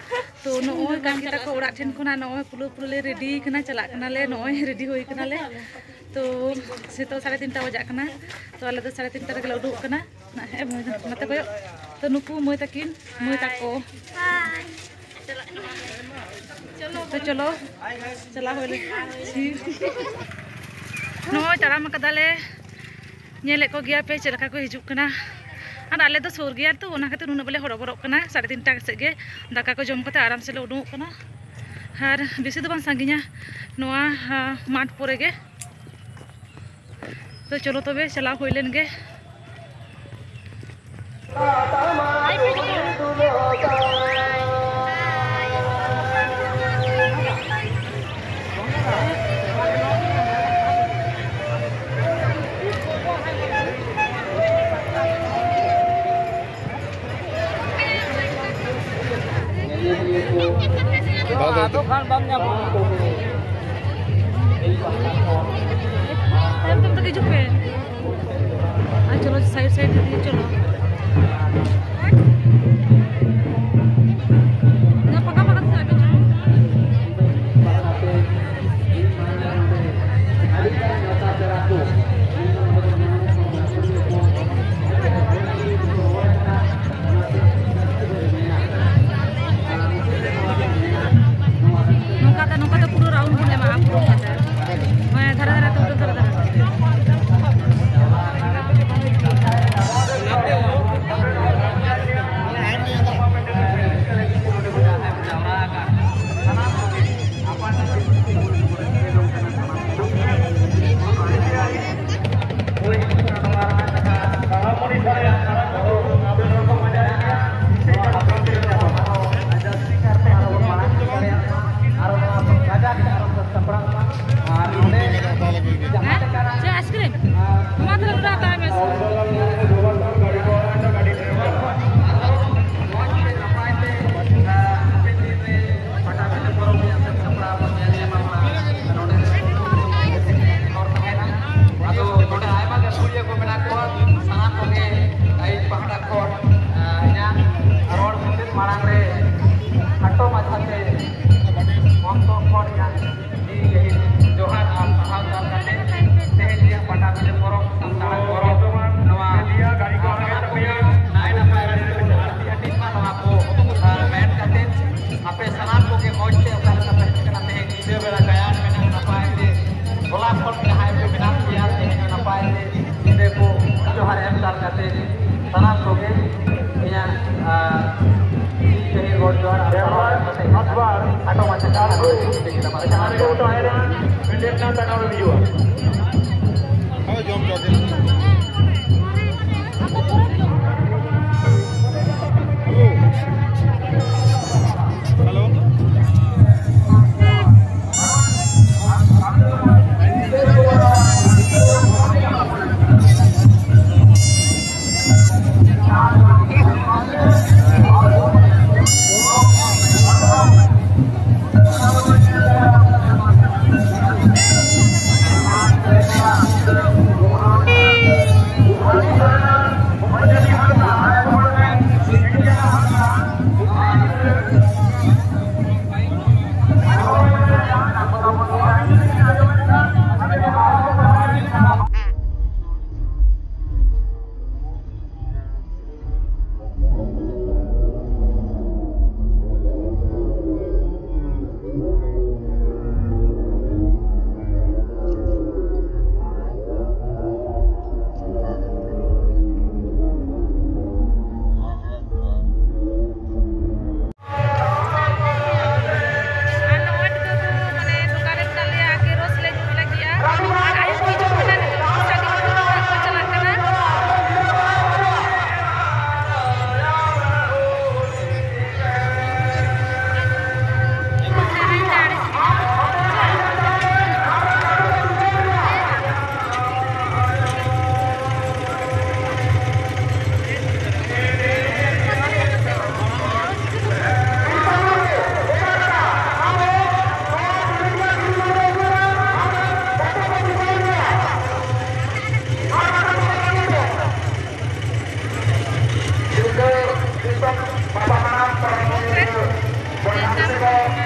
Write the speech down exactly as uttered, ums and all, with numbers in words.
तो नॉय काकी तक ओड़ा ठेन खना नॉय पुलु पुलु ले रेडी कना चला कना ले नॉय रेडी होई कना ले तो सेतो साढ़े तीन टा बजा कना तो आले दो साढ़े तीन टा रे उडुक कना ए मते कोयो तो नुकु मोय तकिन मोय ताको तो चलो चला होले नॉय ताराम कदाले नेले को गया पे चलका को हिजुक कना और आले तो सुर गया तो ओना खातिर उना बोले हड़बड़क कना साढ़े तीन टा से गे दाका को जम कते आराम से ले उडुक कना और बेसी तो बां सांगिया नोआ माठ पोरे गे तो चलो तबे चला होइलेन गे तो खान बम nya हम तुम तक झुके आ चलो साइड साइड दे चलो ना पका पका से आगे चलो ᱪᱮᱫ ᱞᱮᱠᱟ